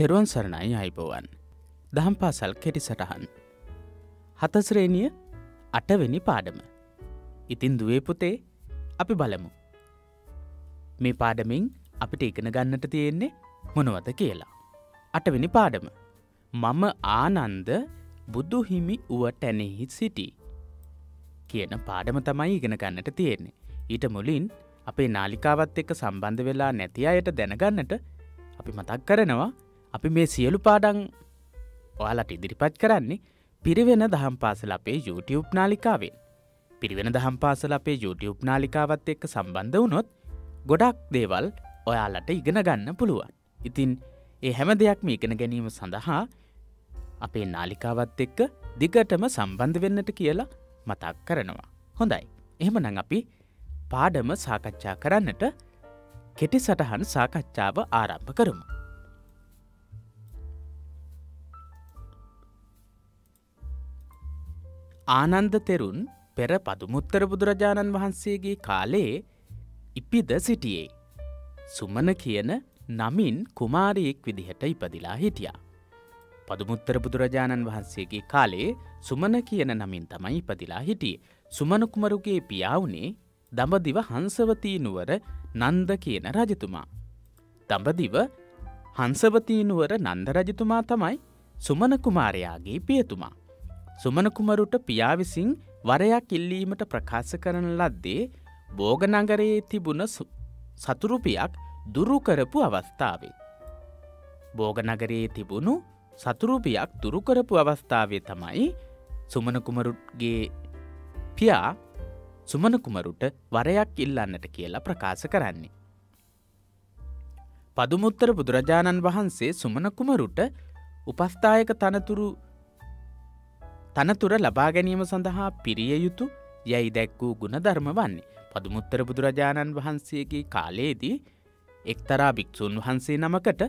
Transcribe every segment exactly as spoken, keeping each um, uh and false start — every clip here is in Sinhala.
තෙරුවන් සරණයි අයිබෝවන්. දහම් පාසල් කෙටි සටහන්. හත ශ්‍රේණිය අටවෙනි පාඩම. ඉතින් දුවේ පුතේ අපි බලමු. මේ පාඩමින් අපිට ඉගෙන ගන්නට තියෙන්නේ මොනවද කියලා. අටවෙනි පාඩම. මම ආනන්ද බුදු හිමි උවටැනෙහි සිටි කියන පාඩම තමයි ඉගෙන ගන්නට තියෙන්නේ. ඊට මුලින් අපේ නාලිකාවත් එක්ක සම්බන්ධ වෙලා නැති අයට දැනගන්නට අපි මතක් කරනවා අපි මේ සියලු පාඩම් ඔයාලට ඉදිරිපත් කරන්නේ පිරිවෙන දහම් පාසල අපේ YouTube නාලිකාවෙන්. පිරිවෙන දහම් පාසල අපේ YouTube නාලිකාවත් එක්ක සම්බන්ධ වුණොත් ගොඩක් දේවල් ඔයාලට ඉගෙන ගන්න පුළුවන්. ඉතින් ඒ හැම දෙයක්ම ඉගෙන ගැනීම සඳහා අපේ නාලිකාවත් එක්ක දිගටම සම්බන්ධ වෙන්නට කියලා මතක් කරනවා. හොඳයි. එහෙමනම් අපි පාඩම සාකච්ඡා කරන්නට කෙටි සටහන් සාකච්ඡාව ආරම්භ කරමු. ආනන්ද තෙරුන් පෙර පදුමුත්තර බුදුරජාණන් වහන්සේගේ කාලයේ ඉපිද සිටියේ. සුමන කියන නමින් කුමාරියෙක් විදිහට ඉපදිලා හිටියා. පදුමුත්තර බුදුරජාණන් වහන්සේගේ කාලයේ සුමන කියන නමින් තමයි ඉපදිලා හිටියේ. සුමන කුමරුගේ පියා වුණේ දඹදිව හංසවතී නුවර නන්ද කියන රජතුමා. දඹදිව හංසවතී නුවර නන්ද රජතුමා තමයි සුමන කුමාරයාගේ පියතුමා. සුමන කුමරුට පියා විසින් වරයක් ඉල්ලීමට ප්‍රකාශ කරන ලද්දේ බෝග නගරයේ තිබුණ සතුරුපියක් දුරු කරපු අවස්ථාවේ. බෝග නගරයේ තිබුණු සතුරුපියක් දුරු කරපු අවස්ථාවේ තමයි සුමන කුමරුගේ පියා සුමන කුමරුට වරයක් ඉල්ලන්නට කියලා ප්‍රකාශ කරන්නේ. පදුමුත්තර බුදුරජාණන් වහන්සේ සුමන කුමරුට උපස්ථායක තනතුරු තනතුර ලබා ගැනීම සඳහා පිරිය යුතු යයි දැක්වූ ගුණධර්ම වන්නේ. පදුමුත්තර බුදුරජාණන් වහන්සේගේ කාලයේදී එක්තරා භික්ෂුන් වහන්සේ නමකට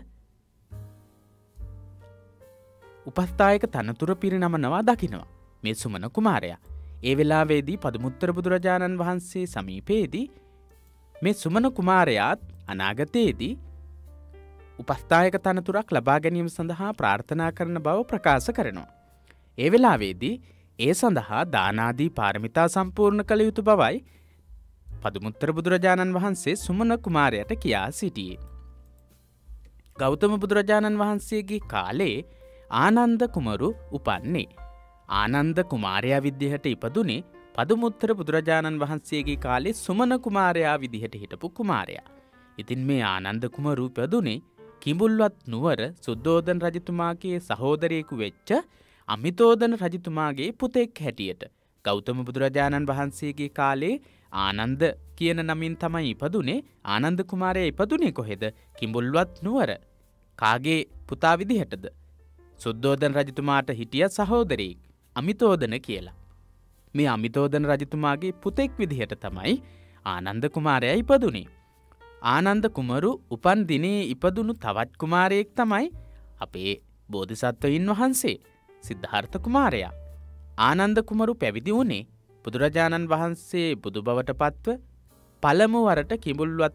උපස්ථායක තනතුර පිරිනමනවා දකිනවා මේ සුමන කුමාරයා. ඒ වෙලාවේදී පදුමුත්තර බුදුරජාණන් වහන්සේ සමීපයේදී මේ සුමන කුමාරයාත් අනාගතයේදී උපස්ථායක තනතුරක් ලබා ගැනීම සඳහා ප්‍රාර්ථනා කරන බව ප්‍රකාශ කරනවා. ඒ වෙලාවේදී ඒ සඳහා දානාදී පාරමිතා සම්පූර්ණ කළ යුතු බවයි පදුමුත්තර බුදුරජාණන් වහන්සේ සුමන කුමාරයාට කියා සිටියේ. ගෞතම බුදුරජාණන් වහන්සේගේ කාලේ ආනන්ද කුමරු උපන්නේ. ආනන්ද කුමාරයා විදිහට ඉපදුනේ පදුමුත්තර බුදුරජාණන් වහන්සේගේ කාලේ සුමන කුමාරයා විදිහට හිටපු කුමාරයා. ඉතින් මේ ආනන්ද කුමරු ඉපදුනේ කිඹුල්වත් නුවර සුද්ධෝදන රජතුමාගේ සහෝදරයෙකු වෙච්ච අමිතෝදන රජතුමාගේ පුතෙක් හැටියට. ගෞතම බුදුරජාණන් වහන්සේගේ කාලේ ආනන්ද කියන නමින් තමයි ඉපදුනේ. ආනන්ද කුමාරයා ඉපදුනේ කොහෙද? කිඹුල්වත් නුවර. කාගේ පුතා විදිහටද? සුද්ධෝදන රජතුමාට හිටිය සහෝදරයෙක් අමිතෝදන කියලා. මේ අමිතෝදන රජතුමාගේ පුතෙක් විදිහට තමයි ආනන්ද කුමාරයා ඉපදුනේ. ආනන්ද කුමරු උපන් දිනේ ඉපදුණු තවත් කුමාරයෙක් තමයි අපේ බෝධිසත්වයින් වහන්සේ සිද්ධාර්ථ කුමාරයා. ආනන්ද කුමරු පැවිදි වුණේ බුදුරජාණන් වහන්සේ බුදු බවට පත්ව පළමු වරට කිඹුල්වත්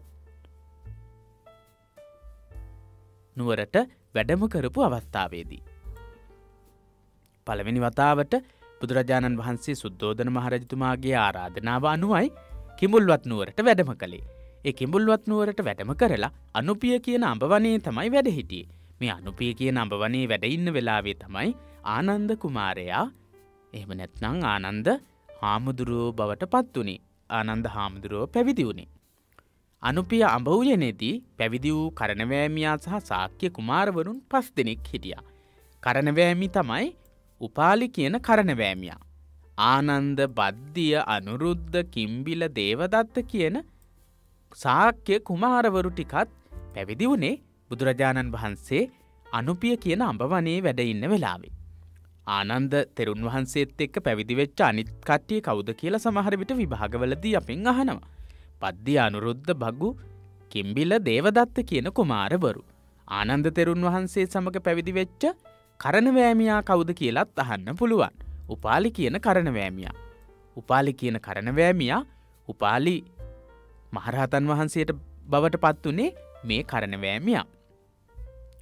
නුවරට වැඩම කරපු අවස්ථාවේදී. පළවෙනි වතාවට බුදුරජාණන් වහන්සේ සුද්ධෝදන මහරජතුමාගේ ආරාධනාව අනුවයි කිඹුල්වත් නුවරට වැඩම කළේ. ඒ කිඹුල්වත් නුවරට වැඩම කරලා අනුපිය කියන අඹවනේ තමයි වැඩ හිටියේ. මේ අනුපිය කියන අඹවනේ වැඩ ඉන්න වෙලාවේ තමයි ආනන්ද කුමාරයා එහෙම නැත්නම් ආනන්ද හාමුදුරුවෝ බවට පත් වුණේ. ආනන්ද හාමුදුරුවෝ පැවිදි වුණේ. අනුපිය අඹ උයනේදී පැවිදි වූ කරණවැමියා සහ ශාක්‍ය කුමාරවරුන් පස් දෙනෙක් හිටියා. කරණවැමි තමයි උපාලි කියන කරණවැමියා. ආනන්ද, බද්දිය, අනුරුද්ධ, කිම්බිල, දේවදත්ත කියන ශාක්‍ය කුමාරවරු ටිකත් පැවිදි වුණේ බුදුරජාණන් වහන්සේ අනුපිය කියන අඹවනේ වැඩ ඉන්න වෙලාවේ. ආනන්ද තෙරුන් වහන්සේත් එක්ක පැවිදි වෙච්ච අනිත් කට්ටිය කවුද කියලා සමහර විට විභාගවලදී අපෙන් අහනවා. පද්දිය, අනුරුද්ධ, භගු, කිම්බිල, දේවදත්ත කියන කුමාරවරු. ආනන්ද තෙරුන් වහන්සේ සමග පැවිදි වෙච්ච කරණවැමියා කවුද කියලාත් අහන්න පුළුවන්. උපාලි කියන කරණවැමියා. උපාලි කියන කරණවැමියා උපාලි මහරහතන් වහන්සේට බවට පත් උනේ මේ කරණවැමියා.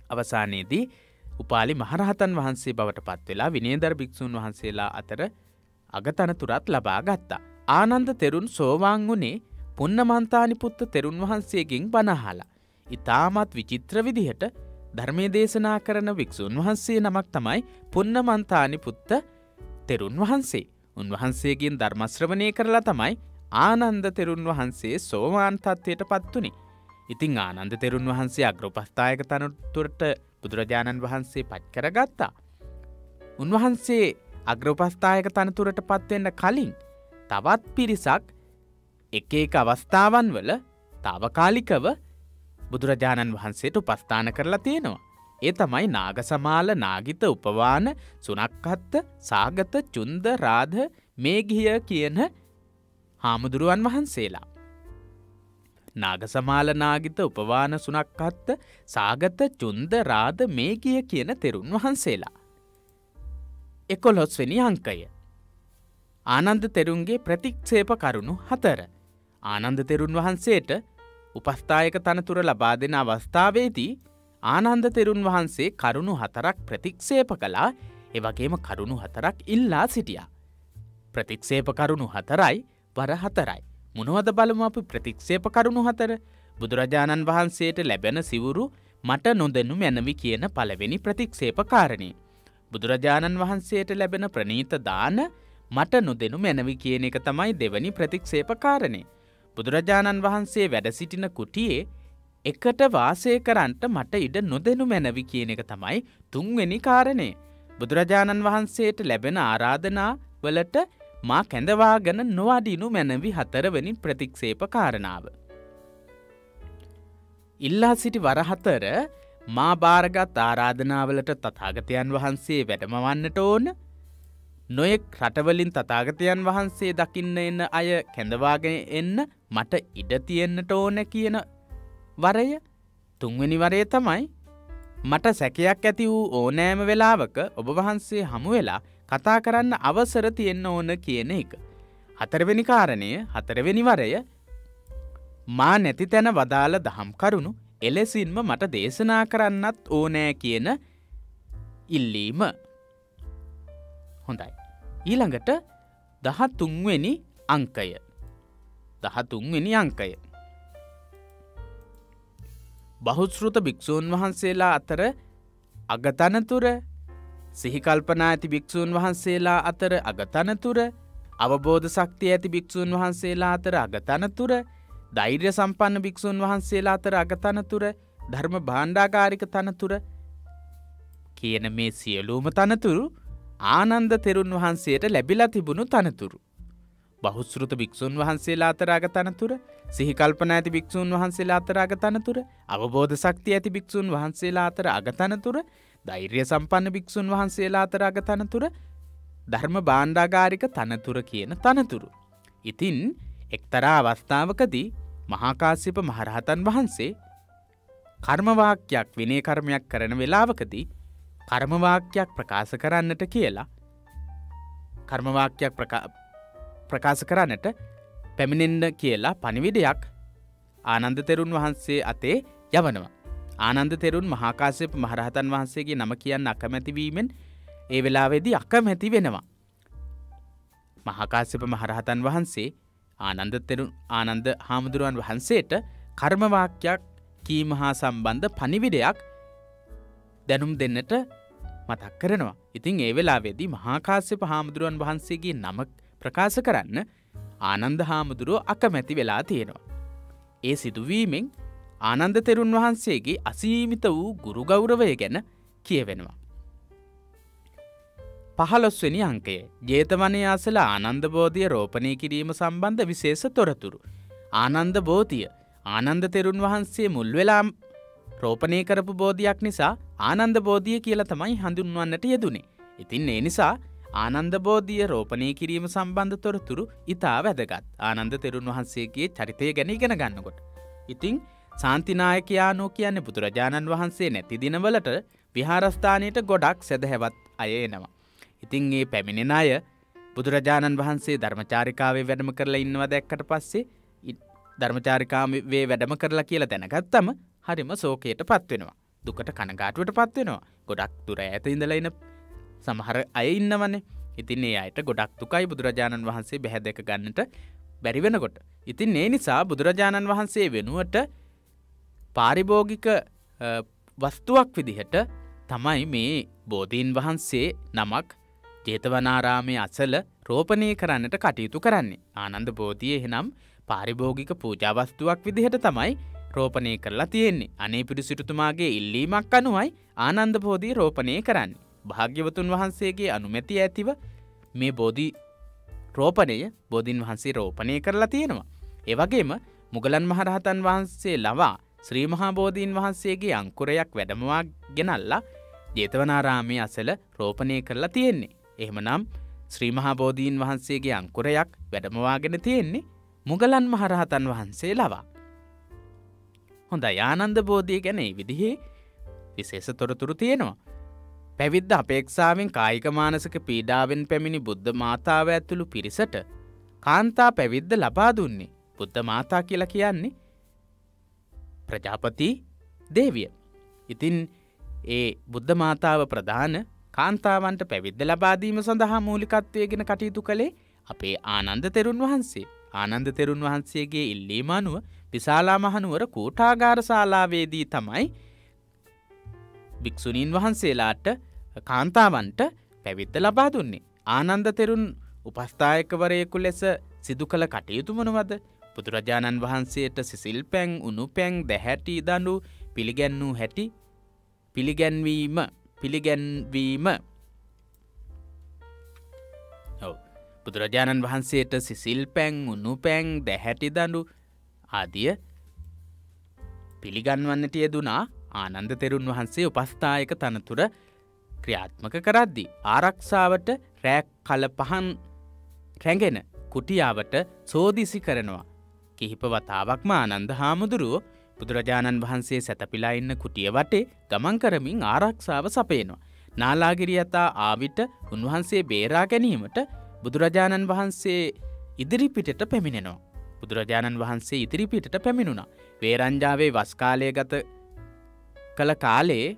අවසානයේදී උපාලි මහරහතන් වහන්සේ බවට පත් වෙලා විනයදර භික්ෂුන් වහන්සේලා අතර අගතනතුරත් ලබා ගත්තා. ආනන්ද තෙරුන් සෝවාන් වුණේ පුන්නමන්තානි පුත්ත තෙරුන් වහන්සේගෙන් බණ අහලා. ඊටමත් විචිත්‍ර විදිහට ධර්මයේ දේශනා කරන භික්ෂුන් වහන්සේ නමක් තමයි පුන්නමන්තානි පුත්ත තෙරුන් වහන්සේ. උන්වහන්සේගෙන් ධර්ම ශ්‍රවණය කරලා තමයි ආනන්ද තෙරුන් වහන්සේ සෝවාන් තත්ත්වයට පත් වුණේ. ඉතින් ආනන්ද තෙරුන් වහන්සේ අග්‍රෝපස්ථායක තනතුරට බුදුරජාණන් වහන්සේ පත් කරගත්තා. උන්වහන්සේ අග්‍රෝපස්ථායක තනතුරට පත් වෙන්න කලින් තවත් පිරිසක් එක එක අවස්ථාවන් වල తాවකාලිකව බුදුරජාණන් වහන්සේට උපස්ථාන කරලා තියෙනවා. ඒ තමයි නාගසමාල, නාගිත, උපවාන, සුනක්කත්ත, සාගත, චුන්ද, රාධ, මේඝිය කියන හාමුදුරුවන් වහන්සේලා. නාගසමාල, නාගිත, උපවාන, සුනක්කත්ත, සාගත, චුන්ද, රාධ, මේඝිය කියන තෙරුන් වහන්සේලා. එකොළොස් වෙනි අංකය. ආනන්ද තෙරුන්ගේ ප්‍රතික්ෂේප කරුණු හතර. ආනන්ද තෙරුන් වහන්සේට උපස්ථායක තනතුර ලබා දෙන අවස්ථාවේදී ආනන්ද තෙරුන් වහන්සේ කරුණු හතරක් ප්‍රතික්ෂේප කළා. ඒ වගේම කරුණු හතරක් ඉල්ලා සිටියා. ප්‍රතික්ෂේප කරුණු හතරයි වර හතරයි. මොනවද බලමු අපි ප්‍රතික්ෂේප කරුණු හතර. බුදුරජාණන් වහන්සේට ලැබෙන සිවුරු මට නොදෙනු මැනවි කියන පළවෙනි ප්‍රතික්ෂේප කාරණේ. බුදුරජාණන් වහන්සේට ලැබෙන ප්‍රණීත දාන මට නොදෙනු මැනවි කියන එක තමයි දෙවැනි ප්‍රතික්ෂේප කාරණේ. බුදුරජාණන් වහන්සේ වැඩ සිටින කුටියේ එකට වාසය කරන්නට මට ඉඩ නොදෙනු මැනවි කියන එක තමයි තුන්වෙනි කාරණේ. බුදුරජාණන් වහන්සේට ලැබෙන ආරාධනා වලට මා කැඳවාගෙන නොවඩිනු මැනවි හතරවෙනි ප්‍රතික්ෂේප කාරණාව. ඉල්ලා සිටි වර හතර මා බාරගත් ආරාධනාවලට තථාගතයන් වහන්සේ වැඩමවන්නට ඕන. නොයෙක් රටවලින් තථාගතයන් වහන්සේ දකින්න එන අය කැඳවාගෙන එන්න මට ඉඩ තියෙන්නට ඕන කියන වරය. තුන්වෙනි වරය තමයි මට සැකයක් ඇති වූ ඕනෑම වෙලාවක ඔබ වහන්සේ හමු වෙලා කතා කරන්න අවසර තියෙන්න ඕන කියන එක. හතරවෙනි කාරණය, හතරවෙනි වරය මා නැති තැන වදාළ දහම් කරුණු එලෙසින්ම මට දේශනා කරන්නත් ඕනෑ කියන ඉල්ලීම. හොඳයි. ඊළඟට දහතුන්වෙනි අංකය. දහතුන්වෙනි අංකය. බහුශ්‍රෘත භික්ෂූන් වහන්සේලා අතර අගතනතුර, සිහිකල්පනා ඇති භික්ෂූන් වහන්සේලා අතර අගතනතුර, අවබෝධ ශක්තිය ඇති භික්ෂූන් වහන්සේලා අතර අගතනතුර, ධෛර්ය සම්පන්න භික්ෂූන් වහන්සේලා අතර අගතනතුර, ධර්ම භාණ්ඩාගාරික තනතුර කියන මේ සියලුම තනතුරු ආනන්ද තෙරුන් වහන්සේට ලැබිලා තිබුණු තනතුරු. බහුශ්‍රෘත භික්ෂූන් වහන්සේලා අතර අගතනතුර, සිහිකල්පනා ඇති භික්ෂූන් වහන්සේලා අතර අගතනතුර, අවබෝධ ශක්තිය ඇති භික්ෂූන් වහන්සේලා අතර අගතනතුර, ධෛර්ය සම්පන්න භික්ෂූන් වහන්සේලා අතර අගතනතුර, ධර්ම භාණ්ඩාගාරික තනතුර කියන තනතුරු. ඉතින් එක්තරා අවස්ථාවකදී මහා කාශ්‍යප මහරහතන් වහන්සේ කර්ම වාක්‍යයක්, විනය කර්මයක් කරන වෙලාවකදී කර්ම වාක්‍යයක් ප්‍රකාශ කරන්නට කියලා කර්ම වාක්‍යයක් ප්‍රකාශ කරන්නට පැමිණෙන්න කියලා පණිවිඩයක් ආනන්ද තෙරුන් වහන්සේ අතේ යවනවා. ආනන්ද තෙරුන් මහා කාශ්‍යප මහරහතන් වහන්සේගේ නම කියන්න අකමැති වීමෙන් ඒ වෙලාවේදී අකමැති වෙනවා. මහා කාශ්‍යප මහරහතන් වහන්සේ ආනන්ද තෙරුන් ආනන්ද හාමුදුරුවන් වහන්සේට කර්ම වාක්‍යයක් කීම හා සම්බන්ධ පණිවිඩයක් දැනුම් දෙන්නට මතක් කරනවා. ඉතින් ඒ වෙලාවේදී මහා කාශ්‍යප හාමුදුරුවන් වහන්සේගේ නම ප්‍රකාශ කරන්න ආනන්ද හාමුදුරුවෝ අකමැති වෙලා තියෙනවා. ඒ සිදුවීමෙන් ආනන්ද තෙරුන් වහන්සේගේ අසීමිත වූ ගුරු ගෞරවය ගැන කියවෙනවා. පහළොස් වෙනි අංකය. ජේතවනයේ අසල ආනන්ද බෝධිය රෝපණය කිරීම සම්බන්ධ විශේෂ තොරතුරු. ආනන්ද බෝධිය ආනන්ද තෙරුන් වහන්සේ මුල් වෙලා රෝපණය කරපු බෝධියක් නිසා ආනන්ද බෝධිය කියලා තමයි හඳුන්වන්නට යෙදුනේ. ඉතින් ඒ නිසා ආනන්ද බෝධිය රෝපණය කිරීම සම්බන්ධ තොරතුරු ඉතා වැදගත්. ආනන්ද තෙරුන් වහන්සේගේ චරිතය ගැන ඉගෙන ගන්නකොට. ඉතින් ශාන්තිනායකයාණෝ කියන්නේ බුදුරජාණන් වහන්සේ නැති දිනවලට විහාරස්ථානයට ගොඩක් සදහැවත් අය එනවා. ඉතින් මේ පැමිණෙන අය බුදුරජාණන් වහන්සේ ධර්මචාරිකාවේ වැඩම කරලා ඉන්නවා දැක්කට පස්සේ ධර්මචාරිකාවේ වැඩම කරලා කියලා දැනගත්තම හරිම ශෝකයටපත් වෙනවා. දුකට කනගාටුවට පත් වෙනවා. ගොඩක් දුර ඈත ඉඳලා ඉන සමහර අය ඉන්නවනේ. ඉතින් ඒ අයට ගොඩක් දුකයි බුදුරජාණන් වහන්සේ බැහැ දැක ගන්නට බැරි වෙනකොට. ඉතින් ඒ නිසා බුදුරජාණන් වහන්සේ වෙනුවට පාරිභෝගික වස්තුවක් විදිහට තමයි මේ බෝධීන් වහන්සේ නමක් ජේතවනාරාමයේ අසල රෝපණය කරන්නට කටයුතු කරන්නේ. ආනන්ද බෝධිය එහෙනම් පාරිභෝගික පූජා වස්තුවක් විදිහට තමයි රෝපණය කරලා තියෙන්නේ. අනේ පිරිසිතුමාගේ ඉල්ලීමක් අනුවයි ආනන්ද බෝධිය රෝපණය කරන්නේ. භාග්‍යවතුන් වහන්සේගේ අනුමැතිය ඇතිව මේ බෝධි රෝපණය බෝධීන් වහන්සේ රෝපණය කරලා තියෙනවා. ඒ වගේම මුගලන් මහරහතන් වහන්සේ ලවා ශ්‍රී මහා බෝධීන් වහන්සේගේ අංකුරයක් වැඩමවා ගෙනල්ලා ජේතවනාරාමයේ අසල රෝපණය කරලා තියෙන්නේ. එහෙමනම් ශ්‍රී මහා බෝධීන් වහන්සේගේ අංකුරයක් වැඩමවාගෙන තියෙන්නේ මුගලන් මහරහතන් වහන්සේ ලවා. හොඳයි, ආනන්ද බෝධිය ගැන මේ විදිහේ විශේෂ තොරතුරු තියෙනවා. පැවිද්ද අපේක්ෂාවෙන් කායික මානසික පීඩාවෙන් පැමිණි බුද්ධ මාතාව ඇතුළු පිරිසට කාන්තා පැවිද්ද ලබා දුන්නේ. බුද්ධ මාතා කියලා කියන්නේ ප්‍රජාපති දේවිය. ඉතින් ඒ බුද්ධ මාතාව ප්‍රධාන කාන්තාවන්ට පැවිද්ද ලබා දීම සඳහා මූලිකත්වයෙන් කටයුතු කළේ අපේ ආනන්ද තෙරුන් වහන්සේ. ආනන්ද තෙරුන් වහන්සේගේ ඉල්ලීම අනුව විශාලා මහනුවර කෝටාගාර ශාලාවේදී තමයි භික්ෂුණීන් වහන්සේලාට කාන්තාවන්ට පැවිද්ද ලබා දුන්නේ. ආනන්ද තෙරුන් උපස්ථායකවරයෙකු ලෙස සිදු කළ කටයුතු මොනවද? බුදුරජාණන් වහන්සේට සිසිල් පැන්, උණු පැන්, දැහැටි දඬු පිළිගැන්වූ හැටි පිළිගැන්වීම පිළිගැන්වීම ඔව් බුදුරජාණන් වහන්සේට සිසිල් පැන්, උණු පැන්, දැහැටි දඬු ආදිය පිළිගන්වන්නට යෙදුනා ආනන්ද තෙරුන් වහන්සේ උපස්ථායක තනතුර ක්‍රියාත්මක කරද්දී. ආරක්ෂාවට රැක් කල පහන් රැඟෙන කුටියාවට සෝදිසි කරනවා. කිහිප වතාවක්ම ආනන්ද හාමුදුරුවෝ බුදුරජාණන් වහන්සේ සැතපීලා ඉන්න කුටිය වටේ ගමන් කරමින් ආරක්ෂාව සපයනවා. නාලාගිරිය යතා ආවිට උන්වහන්සේ බේරා ගැනීමට බුදුරජාණන් වහන්සේ ඉදිරිපිටට පැමිණෙනවා. බුදුරජාණන් වහන්සේ ඉදිරිපිටට පැමිණුණා. වේරංජාවේ වස් කාලය ගත කළ කාලේ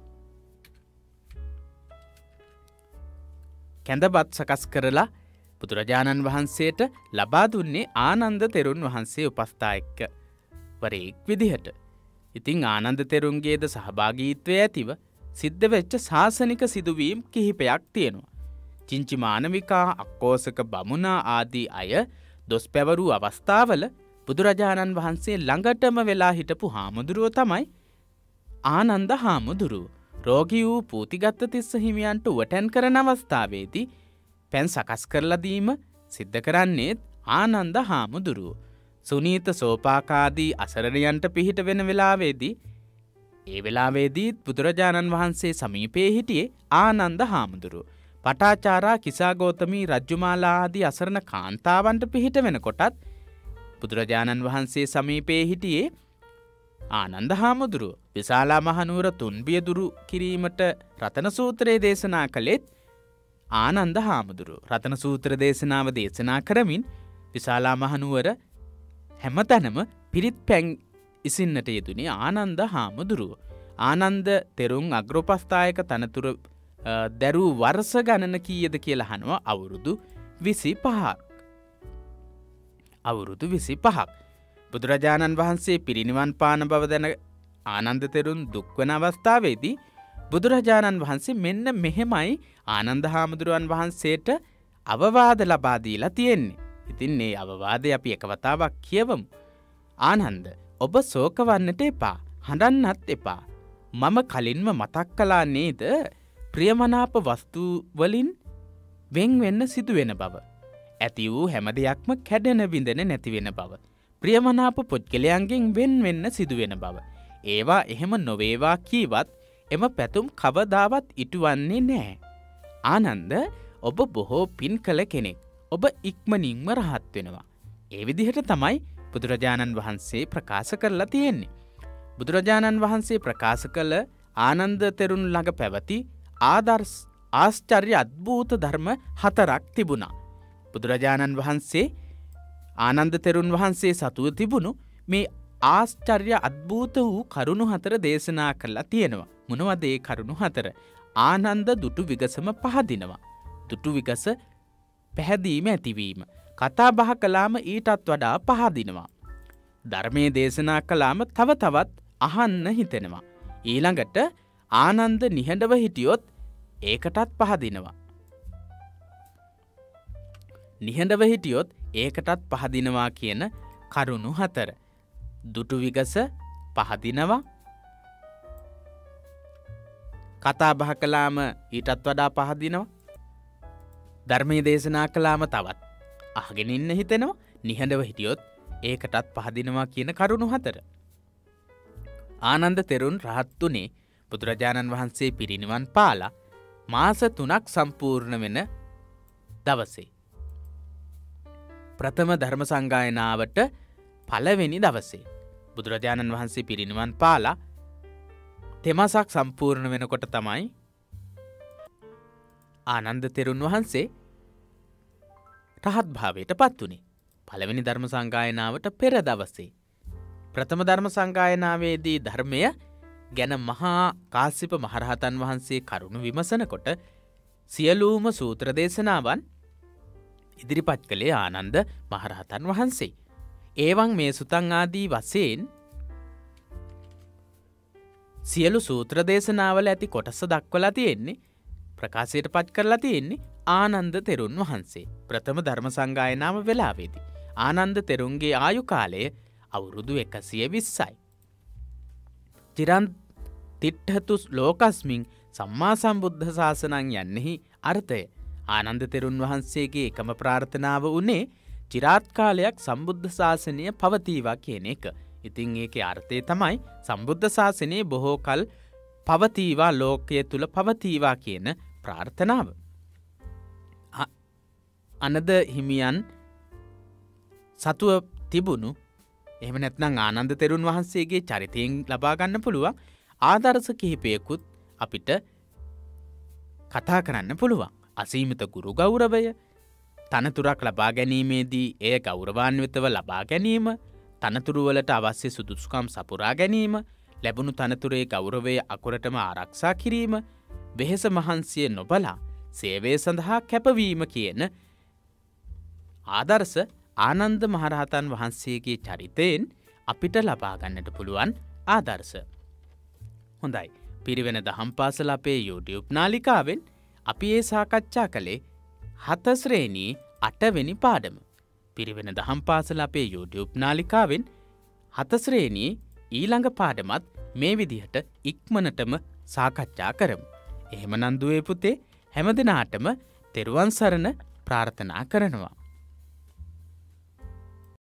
කැඳපත් සකස් කරලා බුදුරජාණන් වහන්සේට ලබා දුන්නේ ආනන්ද තෙරුන් වහන්සේ උපස්ථායක වරයෙක් විදිහට. ඉතින් ආනන්ද තෙරුන්ගේද සහභාගීත්වය ඇතිව සිද්ධ වෙච්ච ශාසනික සිදුවීම් කිහිපයක් තියෙනවා. චිංචි මානවිකා, අක්කෝසක බමුණා ආදී අය දොස් පැවරූ අවස්ථාවල බුදුරජාණන් වහන්සේ ළඟටම වෙලා හිටපු හාමුදුරුවෝ තමයි ආනන්ද හාමුදුරුවෝ. රෝගී වූ පූතිගත්ත තිස්ස හිමියන්ට උවටැන් කරන අවස්ථාවේදී පැන් සකස් කරලා දීම සිද්ධ කරන්නේ ආනන්ද හාමුදුරුවෝ. සුනීත සෝපාකාදී අසරණයන්ට පිහිට වෙන වෙලාවේදී ඒ වෙලාවේදී බුදුරජාණන් වහන්සේ සමීපයේ හිටියේ ආනන්ද හාමුදුරුවෝ. පටාචාරා, කිසාගෝතමී, රජ්ජුමාලා ආදී අසරණ කාන්තාවන්ට පිහිට වෙනකොටත් බුදුරජාණන් වහන්සේ සමීපයේ හිටියේ ආනන්ද හාමුදුරුවෝ. විශාලා මහනුවර තුන්බිය දුරු කිරීමට රතන සූත්‍රයේ දේශනා කළේත් ආනන්ද හාමුදුරුවෝ. රතන සූත්‍ර දේශනාව දේශනා කරමින් විශාලා මහනුවර හැමතැනම පිරිත් පැන් ඉසින්නට යෙදුනේ ආනන්ද හාමුදුරුවෝ. ආනන්ද තෙරුන් අග්‍රෝපස්ථායක තනතුර දැරූ වර්ෂ ගණන කීයද කියලා අහනවා. අවුරුදු විසිපහක්. අවුරුදු විසිපහක්. බුදුරජාණන් වහන්සේ පිරිනිවන් පාන බව දැන ආනන්ද තෙරුන් දුක් වෙන අවස්ථාවේදී බුදුරජාණන් වහන්සේ මෙන්න මෙහෙමයි ආනන්ද හාමුදුරුවන් වහන්සේට අවවාද ලබා දීලා තියෙන්නේ. ඉතින් මේ අවවාදය අපි එක වතාවක් කියවමු. ආනන්ද, ඔබ ශෝක වන්නට එපා, හඬන්නත් එපා. මම කලින්ම මතක් කළා නේද ප්‍රියමනාප වස්තු වලින් වෙන් වෙන්න සිදු වෙන බව. ඇති වූ හැම දෙයක්ම කැඩෙන බිඳෙන නැති වෙන බව. ප්‍රියමනාප පුද්ගලයන්ගෙන් වෙන් වෙන්න සිදු වෙන බව. ඒවා එහෙම නොවේවා කීවත් එම පැතුම් කවදාවත් ඉටුවන්නේ නැහැ. ආනන්ද, ඔබ බොහෝ පින් කළ කෙනෙක්. ඔබ ඉක්මනින්ම රහත් වෙනවා. ඒ විදිහට තමයි බුදුරජාණන් වහන්සේ ප්‍රකාශ කරලා තියෙන්නේ. බුදුරජාණන් වහන්සේ ප්‍රකාශ කළ ආනන්ද තෙරුන් ළඟ පැවති ආදර්ශ ආශ්චර්ය අද්භූත ධර්ම හතරක් තිබුණා. බුදුරජාණන් වහන්සේ ආනන්ද තෙරුන් වහන්සේ සතුව තිබුණු මේ ආශ්චර්ය අද්භූත වූ කරුණු හතර දේශනා කරලා තියෙනවා. මොනවද ඒ කරුණු හතර? ආනන්ද දුටු විගසම පහදිනවා. දුටු විගස පැහැදීම ඇතිවීම. කතා බහ කළාම ඊටත් වඩා පහදිනවා. ධර්මයේ දේශනා කළාම තව තවත් අහන්න හිතෙනවා. ඊළඟට ආනන්ද නිහඬව හිටියොත් ඒකටත් පහදිනවා. නිහඬව හිටියොත් ඒකටත් පහදිනවා කියන කරුණු හතර. දුටු විගස පහදිනවා. කතා බහ කළාම ඊටත් වඩා පහදිනවා. ධර්මයේ දේශනා කළාම තවත් අහගෙන ඉන්න හිතෙනවා. නිහඬව හිටියොත් ඒකටත් පහදිනවා කියන කරුණු හතර. ආනන්ද තෙරුන් රහත් උනේ බුදුරජාණන් වහන්සේ පිරිනිවන් පාලා මාස තුනක් සම්පූර්ණ වෙන දවසේ. ප්‍රථම ධර්ම සංගායනාවට පළවෙනි දවසේ බුදුරජාණන් වහන්සේ පිරිනිවන් පාලා තෙමසක් සම්පූර්ණ වෙනකොට තමයි ආනන්ද තෙරුන් වහන්සේ රහත් භාවයට පත් වුණේ. පළවෙනි ධර්ම සංගායනාවට පෙර දවසේ. ප්‍රථම ධර්ම සංගායනාවේදී ධර්මය ගැන මහා කාශ්‍යප මහරහතන් වහන්සේ කරුණු විමසනකොට සියලුම සූත්‍ර දේශනාවන් ඉදිරිපත් කළේ ආනන්ද මහරහතන් වහන්සේ. ඒවන් මේ සුතං ආදී වශයෙන් සියලු සූත්‍ර දේශනාවල ඇති කොටස දක්වලා තියෙන්නේ ප්‍රකාශයට පත් කරලා තියෙන්නේ ආනන්ද තෙරුන් වහන්සේ. ප්‍රථම ධර්ම සංගායනාව වෙලාවේදී ආනන්ද තෙරුන්ගේ ආයු කාලය අවුරුදු එකසිය විස්සයි. චිරන් තිට්ඨතු ලෝකස්මින් සම්මා සම්බුද්ධ ශාසනං යන්නෙහි අර්ථය. ආනන්ද තෙරුන් වහන්සේගේ එකම ප්‍රාර්ථනාව වුණේ චිරාත් කාලයක් සම්බුද්ධ ශාසනය පවතිවා කියන එක. ඉතින් ඒකේ අර්ථය තමයි සම්බුද්ධ ශාසනය බොහෝ කල් පවතිවා, ලෝකයේ තුල පවතිවා කියන ප්‍රාර්ථනාව. අනද හිමියන් සතුව තිබුණු, එහෙම නැත්නම් ආනන්ද තෙරුන් වහන්සේගේ චරිතයෙන් ලබා ගන්න පුළුවන් ආදර්ශ කිහිපයකුත් අපිට කතා කරන්න පුළුවන්. අසීමිත ගුරු ගෞරවය, තනතුරක් ලබා ගැනීමේදී එය ගෞරවාන්විතව ලබා ගැනීම, තනතුරු වලට අවශ්‍ය සුදුසුකම් සපුරා ගැනීම, ලැබුණු තනතුරේ ගෞරවය අකුරටම ආරක්ෂා කිරීම, වෙහෙස මහන්සිය නොබලා සේවය සඳහා කැපවීම කියන ආදර්ශ ආනන්ද මහරහතන් වහන්සේගේ චරිතයෙන් අපිට ලබා ගන්නට පුළුවන් ආදර්ශ. හොඳයි. පිරිවෙන දහම් පාසල අපේ YouTube නාලිකාවෙන් අපි ඒ සාකච්ඡා කළේ හත ශ්‍රේණියේ අටවෙනි පාඩම. පිරිවෙන දහම් පාසල අපේ YouTube නාලිකාවෙන් හත ශ්‍රේණියේ ඊළඟ පාඩමත් මේ විදිහට ඉක්මනටම සාකච්ඡා කරමු. එහෙමනම් දුවේ පුතේ හැමදිනාටම තෙරුවන් සරණ ප්‍රාර්ථනා කරනවා.